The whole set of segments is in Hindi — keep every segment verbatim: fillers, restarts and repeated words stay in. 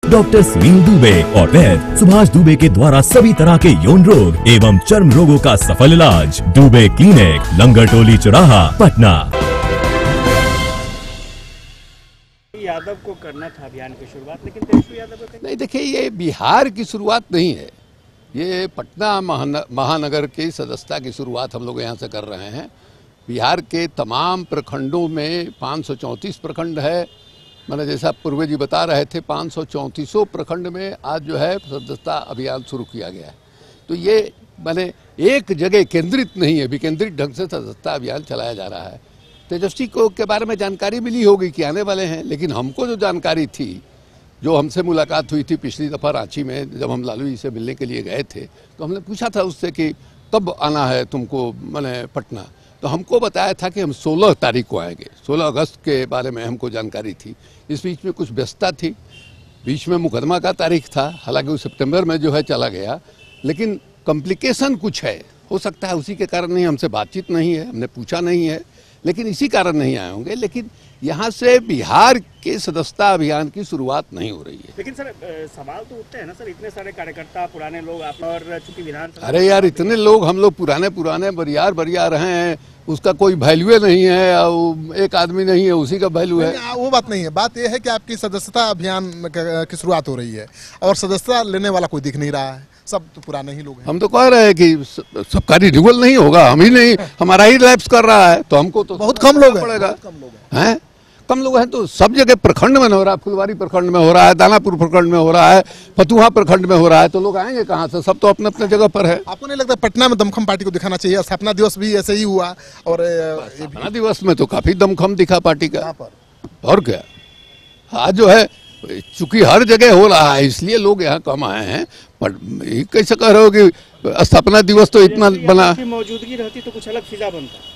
डॉक्टर सुनील दुबे और वैद्य सुभाष दुबे के द्वारा सभी तरह के यौन रोग एवं चर्म रोगों का सफल इलाज। दुबे क्लिनिक, लंगर टोली चौराहा, पटना। यादव को करना था अभियान की शुरुआत, लेकिन तेजस्वी यादव को नहीं। देखिए, ये बिहार की शुरुआत नहीं है, ये पटना महानगर की सदस्यता की शुरुआत हम लोग यहाँ से कर रहे हैं। बिहार के तमाम प्रखंडों में पाँच सौ चौंतीस प्रखंड है। मैंने जैसा पूर्व जी बता रहे थे, पाँच सौ चौंतीसों प्रखंड में आज जो है सदस्यता अभियान शुरू किया गया है। तो ये मैंने एक जगह केंद्रित नहीं है, विकेंद्रित ढंग से सदस्यता अभियान चलाया जा रहा है। तेजस्वी को के बारे में जानकारी मिली होगी कि आने वाले हैं, लेकिन हमको जो जानकारी थी, जो हमसे मुलाकात हुई थी पिछली दफ़ा रांची में जब हम लालू जी से मिलने के लिए गए थे, तो हमने पूछा था उससे कि कब आना है तुमको मैंने पटना। तो हमको बताया था कि हम सोलह तारीख को आएंगे। सोलह अगस्त के बारे में हमको जानकारी थी। इस बीच में कुछ व्यस्तता थी, बीच में मुकदमा का तारीख था, हालांकि वो सितंबर में जो है चला गया, लेकिन कॉम्प्लिकेशन कुछ है, हो सकता है उसी के कारण नहीं, हमसे बातचीत नहीं है, हमने पूछा नहीं है, लेकिन इसी कारण नहीं आए होंगे। लेकिन यहाँ से बिहार के सदस्यता अभियान की शुरुआत नहीं हो रही है। लेकिन सर सवाल तो उठते हैं ना सर, इतने सारे कार्यकर्ता पुराने लोग आप और चूंकि विधानसभा। अरे यार, इतने लोग हम लोग पुराने पुराने बरियार बरियार हैं, उसका कोई वैल्यू नहीं है। एक आदमी नहीं है, उसी का वैल्यू है। वो बात नहीं है। बात यह है कि आपकी सदस्यता अभियान की शुरुआत हो रही है और सदस्यता लेने वाला कोई दिख नहीं रहा है, सब तो पुराने ही लोग हैं। हम तो कह रहे हैं कि सबका रिन्यूअल नहीं होगा, हम ही नहीं, हमारा ही लैप्स कर रहा है, तो हमको तो बहुत कम लोग पड़ेगा। हैं कम लोग हैं तो सब जगह प्रखंड में हो रहा है, फुलवारी प्रखंड में हो रहा है, दानापुर प्रखंड में हो रहा है, फतुहा प्रखंड में हो रहा है, तो लोग आएंगे कहाँ से? सब तो अपने अपने जगह पर है। आपको नहीं लगता पटना में दमखम पार्टी को दिखाना चाहिए? स्थापना दिवस भी ऐसे ही हुआ और स्थापना दिवस में तो काफी दमखम दिखा पार्टी का। और क्या, आज जो है चूंकि हर जगह हो रहा है इसलिए लोग यहाँ कम आए हैं। पर कैसे कह रहे हो कि स्थापना दिवस तो इतना बना, मौजूदगी रहती तो कुछ अलग फिजा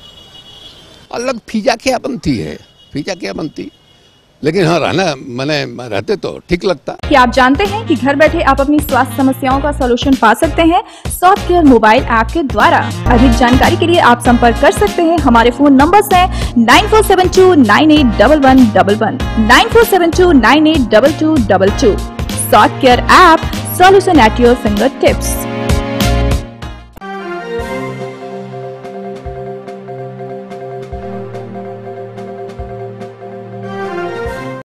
बनता। अलग फिजा क्या बनती है? फिजा क्या बनती? लेकिन हाँ, रहना मैंने रहते तो ठीक लगता। क्या आप जानते हैं कि घर बैठे आप अपनी स्वास्थ्य समस्याओं का सॉल्यूशन पा सकते हैं सॉफ्ट केयर मोबाइल ऐप के द्वारा? अधिक जानकारी के लिए आप संपर्क कर सकते हैं। हमारे फोन नंबर्स हैं nine four seven two nine eight double one double one, nine four seven two nine eight double two double two. Soft care app, solution at your finger tips.